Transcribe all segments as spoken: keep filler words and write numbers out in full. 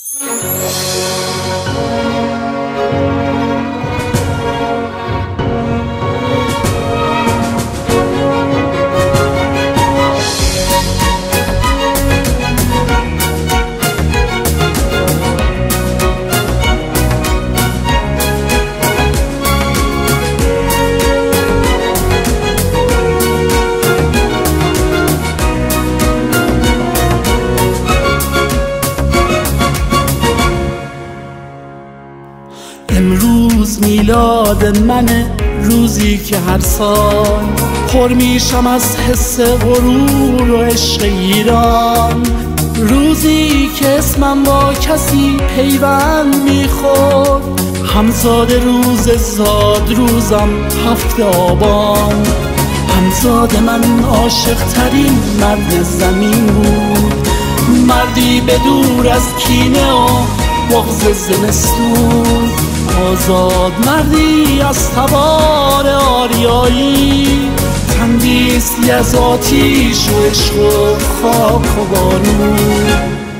امروز میلاد منه، روزی که هر سال پر میشم از حس غرور و عشق ایران، روزی که اسمم با کسی پیوند میخورد، همزاد روز زاد روزم هفت آبان. همزاد من عاشق ترین مرد زمین بود، مردی به دور از کینه و بغض زمستون، آزاد مردی از تبار آریایی، تندیستی از آتیش و عشق و خاک و بارون.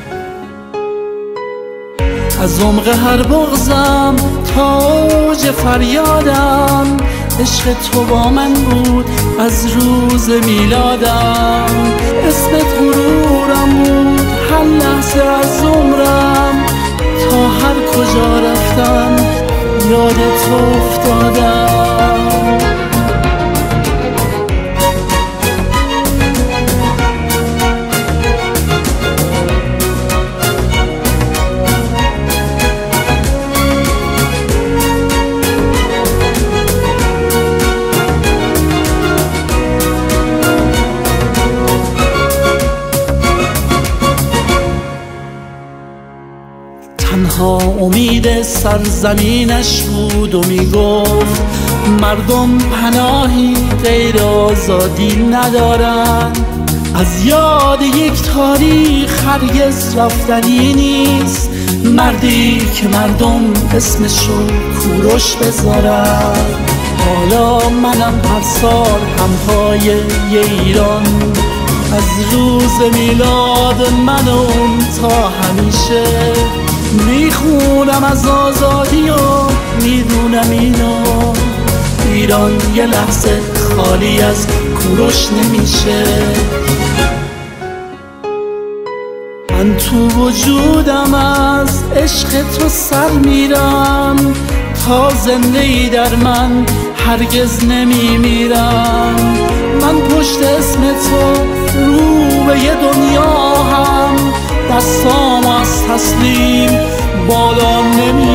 از عمق هر بغضم تا اوج فریادم، عشق تو با من بود از روز میلادم. اسمت غرورم بود هر لحظه از عمرم، تا هر کجا رفتم یاد تو افتادم. تنها امید سرزمینش بود و میگفت مردم پناهی غیر آزادی ندارن. از یاد یک تاریخ هرگز رفتنی نیست، مردی که مردم اسمشو کوروش بذارن. حالا منم هر سال همپای ایران، از روز میلاد من و اون تا همیشه میخونم از آزادی و میدونم اینو، ایران یه لحظه خالی از کوروش نمیشه. من تو وجودم از عشق تو سر میرم، تا زنده ای در من هرگز نمیمیرم. من پشت اسم تو رو به یه دنیا هم، دستام از تسلیم بالا نمی